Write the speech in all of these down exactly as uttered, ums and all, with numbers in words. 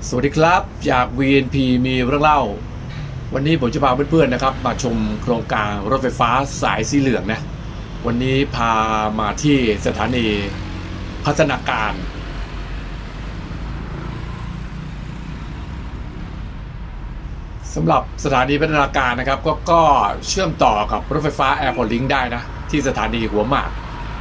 สวัสดีครับจาก วี เอ็น พี มีเรื่องเล่าวันนี้ผมจะพาเพื่อนๆนะครับมาชมโครงการรถไฟฟ้าสายสีเหลืองนะวันนี้พามาที่สถานีพัฒนาการสำหรับสถานีพัฒนาการนะครับก็ก็เชื่อมต่อกับรถไฟฟ้า Airport Link ได้นะที่สถานีหัวหมาก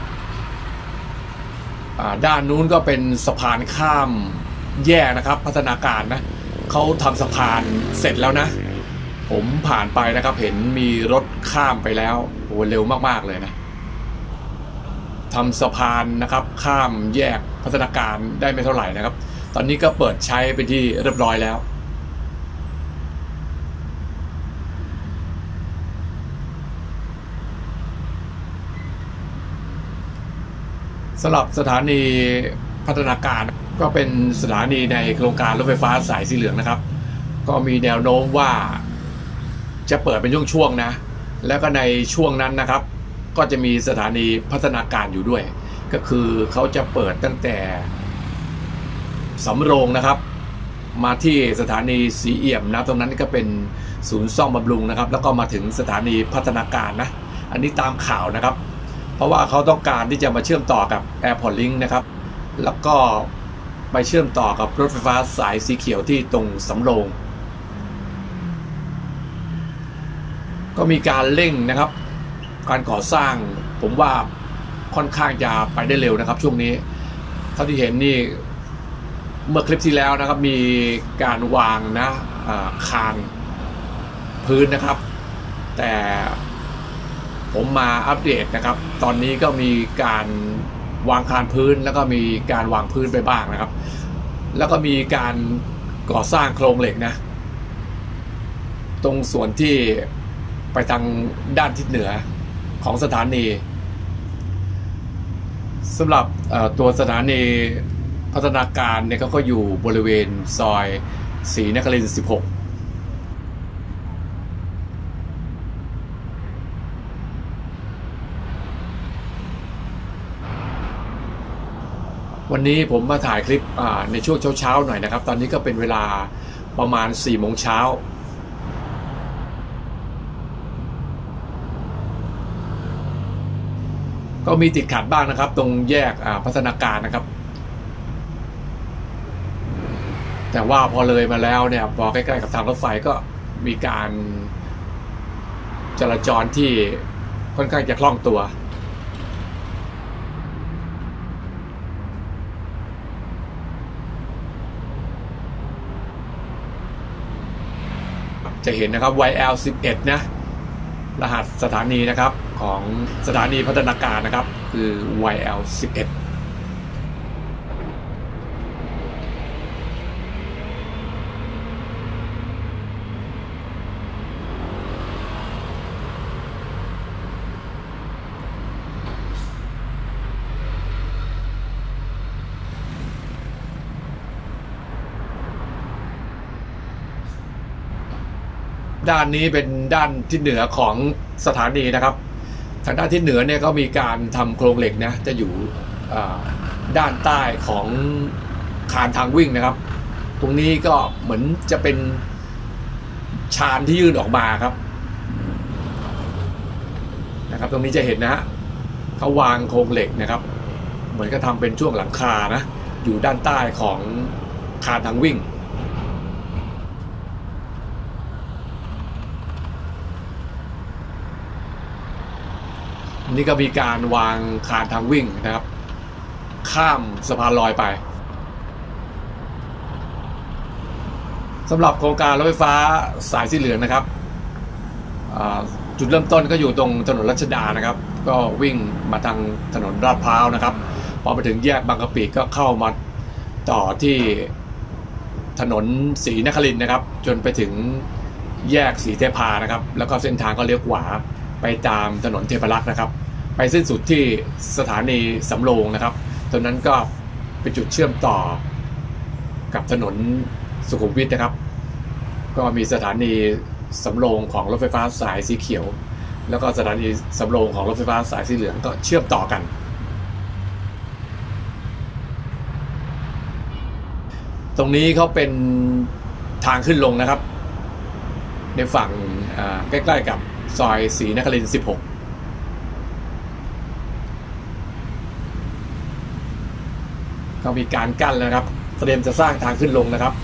ด้านนู้นก็เป็นสะพานข้ามแยกนะครับพัฒนาการนะเขาทำสะพานเสร็จแล้วนะผมผ่านไปนะครับเห็นมีรถข้ามไปแล้วโอ้เร็วมากๆเลยนะทำสะพานนะครับข้ามแยกพัฒนาการได้ไม่เท่าไหร่นะครับตอนนี้ก็เปิดใช้เป็นที่เรียบร้อยแล้วสำหรับสถานีพัฒนาการก็เป็นสถานีในโครงการรถไฟฟ้าสายสีเหลืองนะครับก็มีแนวโน้มว่าจะเปิดเป็นช่วงๆนะแล้วก็ในช่วงนั้นนะครับก็จะมีสถานีพัฒนาการอยู่ด้วยก็คือเขาจะเปิดตั้งแต่สำโรงนะครับมาที่สถานีสีเอี่ยมนะตรงนั้นก็เป็นศูนย์ซ่อมบำรุงนะครับแล้วก็มาถึงสถานีพัฒนาการนะอันนี้ตามข่าวนะครับเพราะว่าเขาต้องการที่จะมาเชื่อมต่อกับ Airport Link นะครับแล้วก็ไปเชื่อมต่อกับรถไฟฟ้าสายสีเขียวที่ตรงสำโรงก็มีการเร่งนะครับการก่อสร้างผมว่าค่อนข้างจะไปได้เร็วนะครับช่วงนี้เท่าที่เห็นนี่เมื่อคลิปที่แล้วนะครับมีการวางนะคานพื้นนะครับแต่ผมมาอัปเดตนะครับตอนนี้ก็มีการวางคานพื้นแล้วก็มีการวางพื้นไปบ้างนะครับแล้วก็มีการก่อสร้างโครงเหล็กนะตรงส่วนที่ไปทางด้านทิศเหนือของสถานีสำหรับตัวสถานีพัฒนาการเนี่ยเขาก็อยู่บริเวณซอยศรีนครินทร์สิบหกวันนี้ผมมาถ่ายคลิปในช่วงเช้าๆหน่อยนะครับตอนนี้ก็เป็นเวลาประมาณสี่โมงเช้าก็มีติดขัดบ้างนะครับตรงแยกพัฒนาการนะครับแต่ว่าพอเลยมาแล้วเนี่ยพอใกล้ๆกับทางรถไฟก็มีการจราจรที่ค่อนข้างจะคล่องตัวจะเห็นนะครับ วาย แอล สิบเอ็ดนะรหัสสถานีนะครับของสถานีพัฒนาการนะครับคือ วาย แอล สิบเอ็ดด้านนี้เป็นด้านที่เหนือของสถานีนะครับทางด้านที่เหนือเนี่ยก็มีการทำโครงเหล็กนะจะอยู่ด้านใต้ของคานทางวิ่งนะครับตรงนี้ก็เหมือนจะเป็นชานที่ยื่นออกมาครับนะครับตรงนี้จะเห็นนะฮะเขาวางโครงเหล็กนะครับเหมือนก็ทำเป็นช่วงหลังคานะอยู่ด้านใต้ของคานทางวิ่งนี่ก็มีการวางคานทางวิ่งนะครับข้ามสะพานลอยไปสำหรับโครงการรถไฟฟ้าสายสีเหลืองนะครับจุดเริ่มต้นก็อยู่ตรงถนนรัชดานะครับก็วิ่งมาทางถนนลาดพร้าวนะครับพอไปถึงแยกบางกะปิก็เข้ามาต่อที่ถนนศรีนครินทร์นะครับจนไปถึงแยกศรีเทพานะครับแล้วก็เส้นทางก็เลี้ยวขวาไปตามถนนเทพรักษ์นะครับไปสิ้นสุดที่สถานีสำโรงนะครับตรงนั้นก็เป็นจุดเชื่อมต่อกับถนนสุขุมวิทนะครับก็มีสถานีสำโรงของรถไฟฟ้าสายสีเขียวแล้วก็สถานีสำโรงของรถไฟฟ้าสายสีเหลืองก็เชื่อมต่อกัน ทตรงนี้เขาเป็นทางขึ้นลงนะครับในฝั่งใกล้ๆกับซอยศรีนครินทร์สิบหกก็มีการกั้นแล้วนะครับเตรียมจะสร้างทางขึ้นลงนะครับ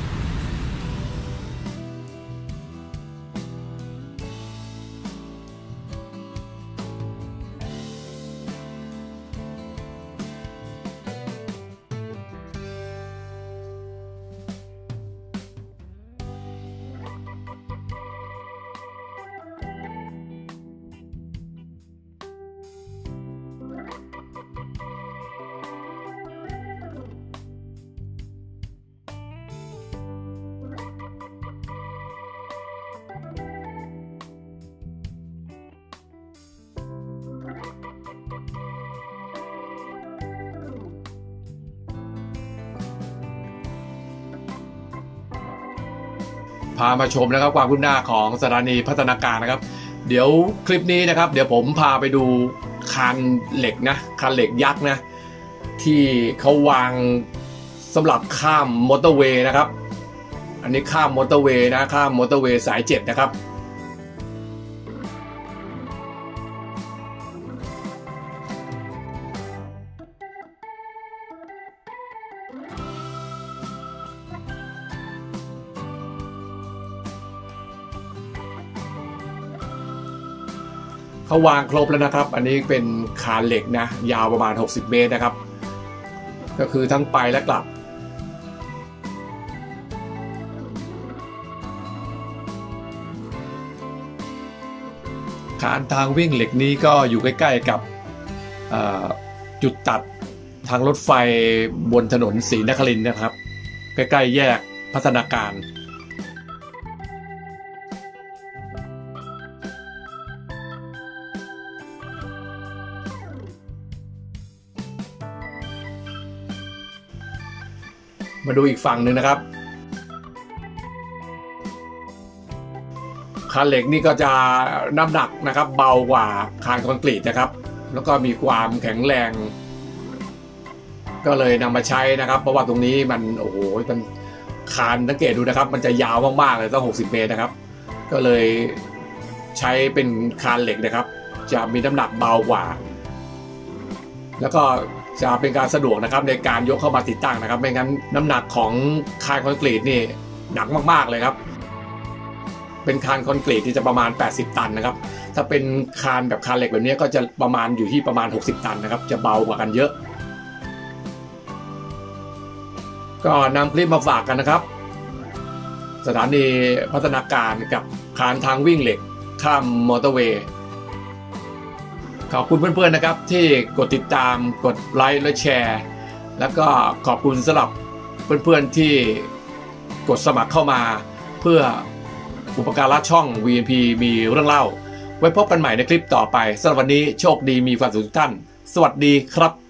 พามาชมนะครับความคืบหน้าของสถานีพัฒนาการนะครับเดี๋ยวคลิปนี้นะครับเดี๋ยวผมพาไปดูคานเหล็กนะคานเหล็กยักษ์นะที่เขาวางสำหรับข้ามมอเตอร์เวย์นะครับอันนี้ข้ามมอเตอร์เวย์นะข้ามมอเตอร์เวย์สายเจ็ดนะครับเขาวางครบแล้วนะครับอันนี้เป็นคานเหล็กนะยาวประมาณหกสิบเมตรนะครับก็คือทั้งไปและกลับคานทางวิ่งเหล็กนี้ก็อยู่ใกล้ๆกับจุดตัดทางรถไฟบนถนนศรีนครินทร์นะครับใกล้ๆแยกพัฒนาการมาดูอีกฝั่งหนึ่งนะครับคานเหล็กนี่ก็จะน้ำหนักนะครับเบากว่าคานคอนกรีตนะครับแล้วก็มีความแข็งแรงก็เลยนำมาใช้นะครับเพราะว่าตรงนี้มันโอ้โหมันคานสังเกตดูนะครับมันจะยาวมากๆเลยต้องหกสิบเมตรนะครับก็เลยใช้เป็นคานเหล็กนะครับจะมีน้ำหนักเบากว่าแล้วก็จะเป็นการสะดวกนะครับในการยกเข้ามาติดตั้งนะครับไม่งั้นน้ำหนักของคานคอนกรีตนี่หนักมากๆเลยครับเป็นคานคอนกรีตที่จะประมาณแปดสิบตันนะครับถ้าเป็นคานแบบคานเหล็กแบบนี้ก็จะประมาณอยู่ที่ประมาณหกสิบตันนะครับจะเบากว่ากันเยอะก็นำคลิปมาฝากกันนะครับสถานีพัฒนาการกับคานทางวิ่งเหล็กข้ามมอเตอร์เวย์ขอบคุณเพื่อนๆนะครับที่กดติดตามกดไลค์และแชร์แล้วก็ขอบคุณสำหรับเพื่อนๆที่กดสมัครเข้ามาเพื่ออุปการะช่อง วี เอ็น พี มีเรื่องเล่าไว้พบกันใหม่ในคลิปต่อไปสำหรับวันนี้โชคดีมีความสุขทุกท่านสวัสดีครับ